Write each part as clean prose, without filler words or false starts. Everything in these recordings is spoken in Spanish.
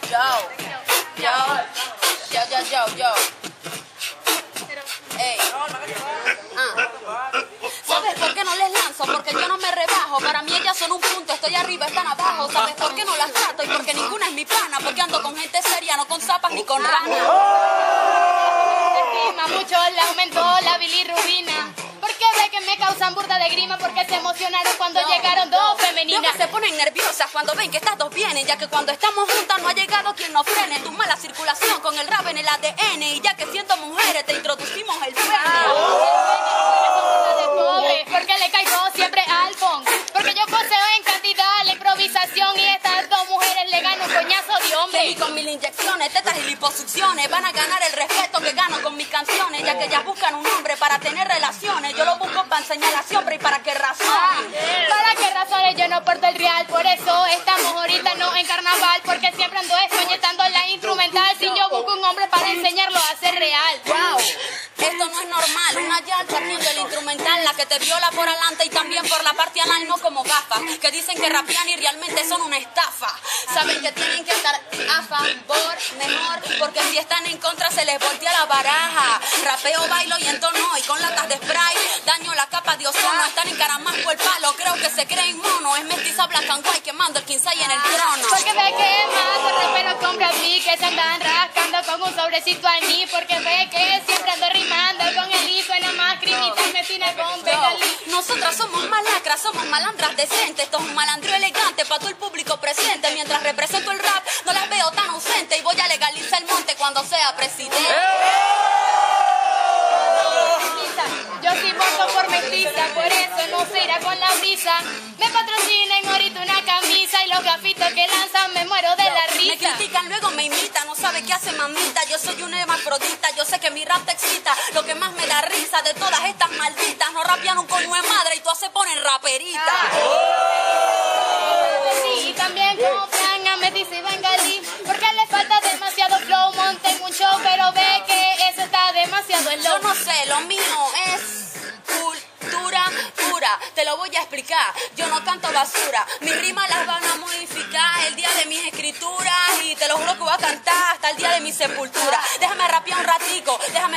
Yo. Ey. ¿Sabes por qué no les lanzo? Porque yo no me rebajo. Para mí ellas son un punto, estoy arriba, están abajo. ¿Sabes por qué no las trato? Y porque ninguna es mi pana. Porque ando con gente seria, no con zapas ni con ranas. Estima mucho, le aumentó la bilirrubina. Porque ve que me causan burda de grima. Porque se emocionaron cuando llegaron dos femeninas. Veo que se ponen nerviosas cuando ven que estas dos vienen. Ya que cuando estamos juntas no ha llegado quien nos frene. Tu mala circulación con el rap en el ADN. Y ya que siendo mujeres te introducimos el pene. Porque le caigo siempre al funk. Porque yo poseo en cantidad la improvisación. Y estas dos mujeres le ganan un coñazo de hombre. Y con mil inyecciones, tetas y liposucciones van a ganar el respeto que gano con mis canciones. Ya que ellas buscan un hombre para tener relaciones. Yo lo busco para enseñar a siempre y para qué razones. ¿Para qué razones yo no porto el real? Por eso estamos ahorita no en carnaval. Porque siempre ando escoñetando la instrumental. Si yo busco un hombre para enseñarlo a ser real. Wow, esto no es normal. Una yalta haciendo el instrumental, la que te viola por adelante y también por la parte anal, no como gafas. Que dicen que rapean y realmente son una estafa. Saben que tienen que estar a favor, mejor, porque si están en contra se les voltea la baraja. Rapeo, bailo y entono, y con latas de spray daño la capa de ozono. Están encaramadas por el palo, creo que se creen mono. Es mestiza black and white quemando el 15 en el trono. Porque ve que más raperos compra a mí, que se andan rascando con un sobrecito al mí. Porque ve que siempre ando rimando con el I, suena más cremita y me tiene con Bengalí. Nosotras somos malacras, somos malandras decentes. Esto es un malandro elegante para todo el público presente. Mientras represento el rap, no las veo tan ausente. Y voy a legalizar el monte cuando sea presidente. Yo sí voto por mestiza, por eso no se irá con la brisa. Me patrocinen ahorita una camisa y los gafitos que lanzan me muero de la risa. Me critican, luego me imitan, no sabe qué hace mamita. Yo soy una hermafrodita, yo sé que mi rap te excita. Lo que más me da risa de todas estas malditas, no rapean un coño de madre y tú se ponen raperita. Y también compran a mestiza y bengalí, porque les falta demasiado flow. Monten un show, pero ve que eso está demasiado en Yo no sé, lo mío es cultura pura, te lo voy a explicar. Yo no canto basura, mis rimas las van a modificar el día de mis escrituras. Y te lo juro que voy a cantar hasta el día de mi sepultura. Déjame rapear un ratico.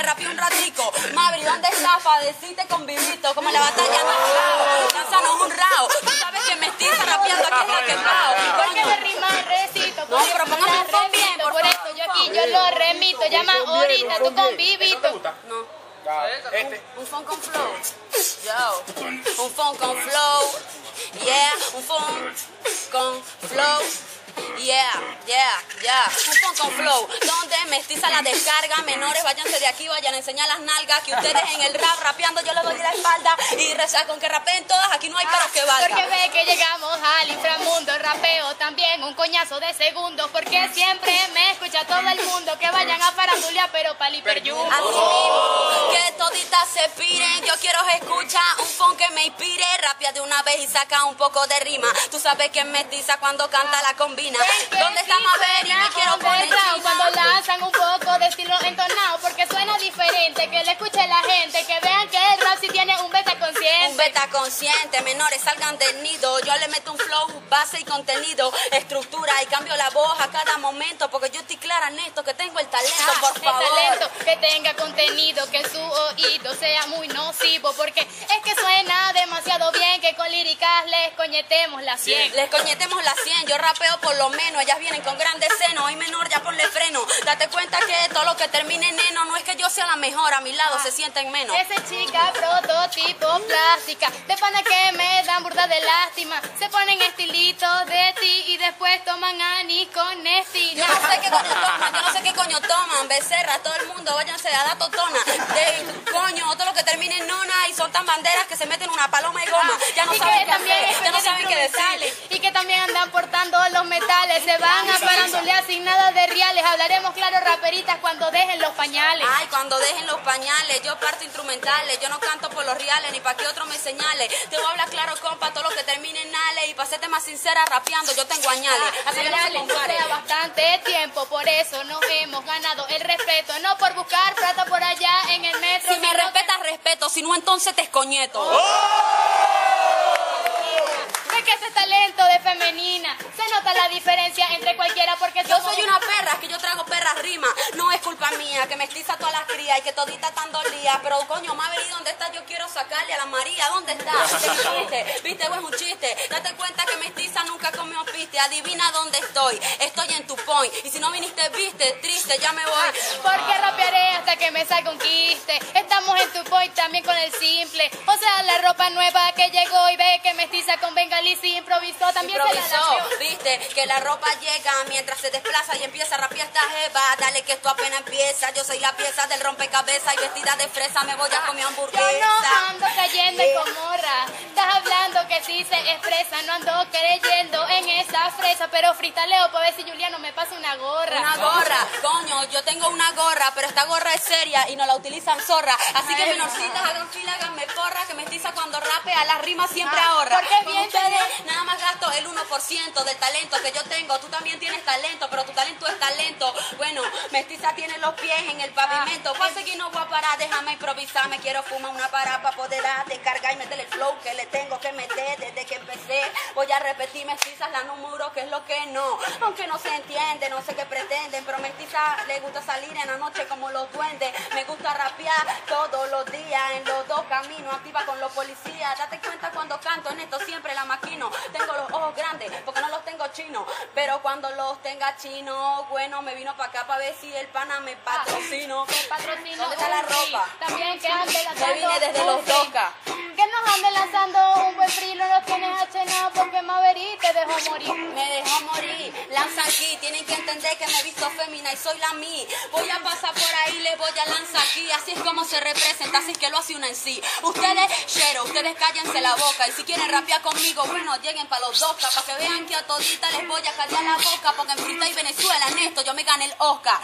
Mabri, ¿dónde está? Pa' decirte con vivito, como en la batalla no rao. Lánzanos un rao. Tú sabes que mestiza rapeando aquí está quemado. Porque me rima recito. No, pero póngame un fon bien, por favor. Por eso yo aquí yo lo remito. Llama ahorita tú con vivito. No. Un funk con flow. Yo. Un funk con flow. Yeah. Un funk con flow. Yeah. Un funk con flow. Donde mestiza la descarga. Menores, váyanse de aquí, vayan a enseñar las nalgas. Que ustedes en el rap rapeando yo les doy la espalda. Y reza con que rapeen todas. Aquí no hay paros que valgan. Porque ve que llegamos al inframundo. Rapeo también un coñazo de segundos. Porque siempre me escucha todo el mundo. Que vayan a farandulia pero pa'l hiperjumbo. Así mismo, que toditas se piren. Yo quiero escuchar un funk que me inspire. Rapea de una vez y saca un poco de rima. Tú sabes que es mestiza cuando canta la combina. ¿Dónde está Maverick? Me quiero poner cuando lanzan un poco de estilo entonado. Porque suena diferente, que le escuche la gente. Que vean que el rap sí tiene un beta consciente. Un beta consciente, menores salgan del nido. Yo le meto un flow, base y contenido, estructura y cambio la voz a cada momento. Porque yo estoy clara en esto, que tengo el talento, por favor. El talento, que tenga contenido, que su oído sea muy nocivo. Porque es que suena demasiado bien, que con líricas les coñetemos la 100. Les coñetemos la 100, yo rapeo por lo menos. Ellas vienen con grandes senos, y menor ya ponle freno. Date cuenta que todo lo que termine en neno, no es que yo sea la mejor, a mi lado se sienten menos. Ese chica prototipo plástica, de pana que me dan burda de lástima. Se ponen estilitos de ti y después toman anís con estina. Yo no sé qué coño toman, becerra, todo el mundo, váyanse a dar totona. De coño, todo lo que termine en nona y son tan banderas que se meten una paloma y goma. Ya no saben qué hacer, ya no saben qué decir. Y que también andan portando los metales, se van a farandulear sin nada de reales. Hablaremos claro, raperitas, cuando dejen los pañales. Ay, cuando dejen los pañales, yo parto instrumentales. Yo no canto por los reales, ni pa' que otro me señale. Te voy a hablar claro, compa, todo lo que termine en ale. Y pa' serte más sincera, rapeando, yo tengo añales. Así que no se compare. Lleva bastante tiempo, por eso nos hemos ganado el respeto. No por buscar plata por allá en el metro. Si me respetas, respeto. Si no, entonces te escoñeto. Ve que ese talento de femenina se nota la diferencia entre cualquiera porque yo soy una que mestiza todas las crías y que todita tan dolía. Pero coño, Maverick, ¿dónde está? Yo quiero sacarle a la María, ¿dónde está? ¿Viste? Es un chiste. Date cuenta que mestiza nunca comió piste. Adivina dónde estoy. Estoy en tu point. Y si no viniste, viste, triste, ya me voy. Porque rapearé hasta que me salga un quiste. Estamos en tu point también con el simple. O sea, la ropa nueva que llegó y ve que mestiza con bengalí se improvisó. También improvisó, se la nació. viste, que la ropa llega mientras se desplaza y empieza a rapear esta jeva. Dale que esto apenas empieza. Yo soy la pieza del rompecabezas y vestida de fresa me voy a comer hamburguesa. Yo no ando cayendo en Comorra. Estás hablando que sí se expresa. No ando creyendo en esa fresa. Pero fritaleo para ver si Juliano me pasa una gorra. Una gorra, coño, yo tengo una gorra, pero esta gorra es seria y no la utilizan zorra. Así que menorcitas, hagan fila, háganme porra, que mestiza cuando rape a las rimas siempre ahorra. Porque Con bien ustedes nada más gasto el 1% del talento que yo tengo. Tú también tienes talento, pero tu talento es talento. Bueno, mestiza tiene los pies en el pavimento. Voy a seguir, no voy a parar, déjame improvisar. Me quiero fumar una para poder descargar y meterle el flow que le tengo que meter desde que empecé. Voy a repetir mestizas la número, que es lo que no. Aunque no se entiende, no sé qué pretenden, pero mestiza le gusta salir en la noche como los duendes. Me gusta rapear todos los días en los dos caminos, activa con los policías. Date cuenta cuando canto en esto siempre la maquino. Tengo los ojos grandes porque no los tengo chinos, pero cuando los tenga chinos, bueno, me vino para acá para ver si el pana me patrocino. ¿Dónde está la ropa? También que ande lanzando. Me vine desde los Doca. Que nos ande lanzando un buen frilo, no tienes H porque Maverick te dejó morir. Me dejó morir, lanza aquí, tienen que entender que me he visto fémina y soy la mí. Voy a pasar por ahí, le voy a lanzar aquí, así es como se representa, así es que lo hace una en sí. Ustedes, chero, ustedes cállense la boca y si quieren rapear conmigo, bueno, lleguen para los Doca, para que vean que a todita les voy a callar la boca, porque en Freestyle Venezuela en esto yo me gané el Oscar.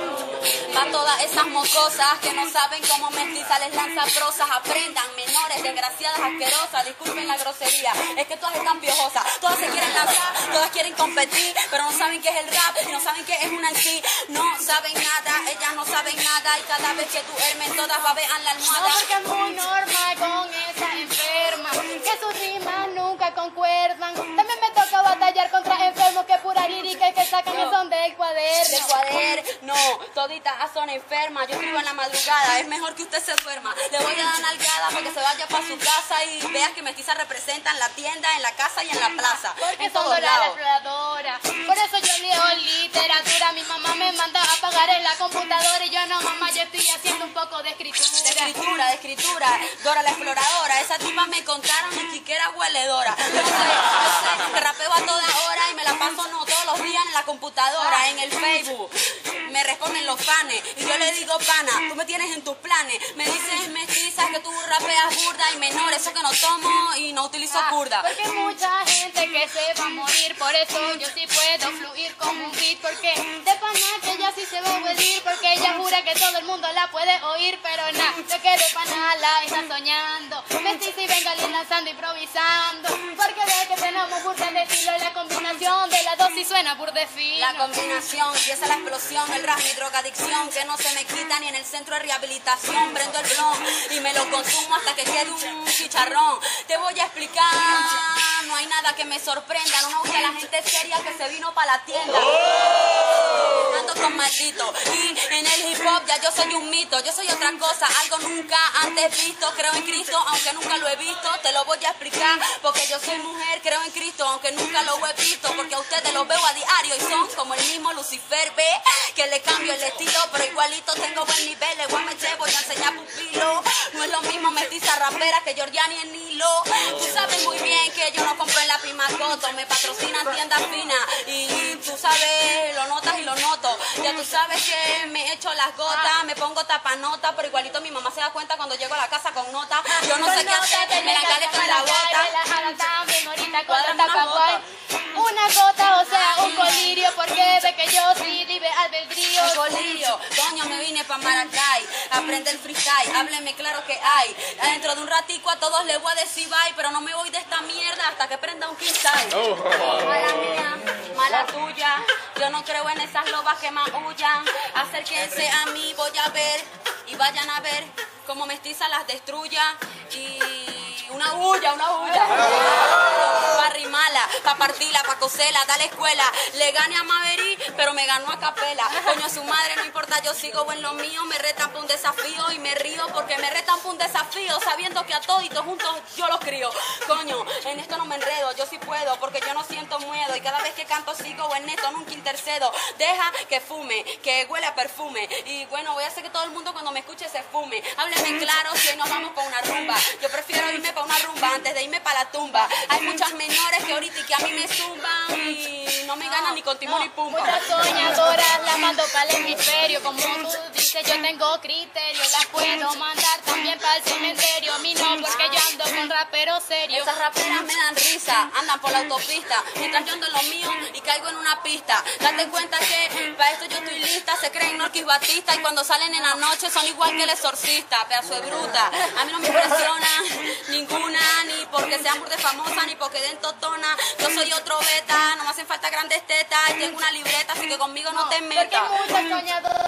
Pa' todas esas mocosas que no saben cómo mestiza les lanza prosas, aprendan, menores, desgraciadas, asquerosas, disculpen la grosería, es que todas están piojosas, todas se quieren lanzar, todas quieren competir, pero no saben qué es el rap, y no saben qué es una en sí, no saben nada, ellas no saben nada, y cada vez que duermen todas babean la No, almohada. porque es muy normal con esa enferma, que sus rimas nunca concuerdan. También me toca batallar contra enfermos que pura lírica y que sacan el son del cuaderno. De cuaderno, toditas son enfermas, yo escribo en la madrugada, es mejor que usted se duerma, le voy a dar nalgada para que se vaya para su casa y vea que mestiza representa en la tienda, en la casa y en la plaza, Porque en son todos Dora la lados. exploradora. Por eso yo leo literatura. Mi mamá me manda a pagar en la computadora y yo no, mamá, yo estoy haciendo un poco de escritura. De escritura, Dora la exploradora, esa tipa me contaron y que era hueledora. Yo sé, que rapeo a toda hora y me la paso no todos los días en la computadora, en el Facebook. Me responden los fans y yo le digo, pana, tú me tienes en tus planes. Me dices mestiza que tú rapeas burda y menor, eso que no tomo y no utilizo curda. Porque hay mucha gente que se va a morir, por eso yo sí puedo fluir como un beat. Porque de pana que ella sí se va a morir, porque ella jura que todo el mundo la puede oír, pero nada, yo que de pana la está soñando. Mestiza y bengalí lanzando, improvisando, porque ve que tenemos burda de estilo y la combinación de las dos sí suena burda fino. La combinación y esa es la explosión, el rap, mi drogadicción, que no se me quita ni en el centro de rehabilitación. Prendo el blon y me lo consumo hasta que quede un chicharrón. Te voy a explicar, no hay nada que me sorprenda, no me gusta la gente seria que se vino para la tienda. Ando con maldito y en el hip hop ya yo soy un mito, yo soy otra cosa, algo nunca antes visto. Creo en Cristo, aunque nunca lo he visto, te lo voy a explicar, porque yo soy mujer, creo en Cristo, aunque nunca lo he visto, porque a ustedes los veo a diario y son como el mismo Lucifer, ve, que le cambio el estilo, pero igualito tengo buen nivel, le voy a meter, voy a enseñar pupilo. No es lo mismo mestiza rapera que Jordiani en Nilo. Tú sabes muy bien que yo no compro en la Pimacoto, me patrocinan tiendas finas y tú sabes, lo notas y lo noto. Ya tú sabes que me echo las gotas, me pongo tapanota, pero igualito mi mamá se da cuenta cuando llego a la casa con nota. Yo no sé qué hacer, me la cagué con la bota. También ahorita cuando tapa guay. Una gota, o sea, un colirio, porque ve que yo sí libre albedrío. Un colirio, coño, me vine pa' Maracay, aprende el freestyle, hábleme claro que hay. Dentro de un ratico a todos les voy a decir bye, pero no me voy de esta mierda hasta que prenda un quintal. Mala mía, mala tuya, yo no creo en esas lobas que maullan. Acérquense a mí, voy a ver y vayan a ver cómo mestiza las destruya. Y una bulla, pa' rimarla, pa' partirla, pa' coserla, dale escuela. Le gane a Maverick, pero me ganó a capela. Coño, a su madre no importa, yo sigo en lo mío. Me retan por un desafío y me río porque me retan por un desafío, sabiendo que a toditos juntos yo los crío. Coño, en esto no me enredo, yo sí puedo porque yo no siento miedo y cada vez que canto sigo en esto, nunca intercedo. Deja que fume, que huele a perfume y bueno, voy a hacer que todo el mundo cuando me escuche se fume. Hábleme claro si hoy nos vamos para una rumba. Yo prefiero irme para una rumba antes de irme para la tumba. Hay muchas menores que ahorita y que a mí me zumban y no me ganan ni con timón ni pumba. Muchas soñadoras las mando para el hemisferio. Como tú dices, yo tengo criterio. Las puedo mandar también para el cementerio. A mí no, porque yo ando con raperos serios. Esas raperas me dan risa, andan por la autopista mientras yo ando en lo mío y caigo en una pista. Date cuenta que para esto yo estoy lista. Se creen Norquis Batista y cuando salen en la noche son igual que el exorcista. Pedazo de bruta, a mí no me impresiona ninguna, ni porque sean burda famosa, ni porque den totona. Yo soy otro beta, no me hacen falta grandes tetas y tengo una libreta, así que conmigo no te metas. Porque muchas soñadoras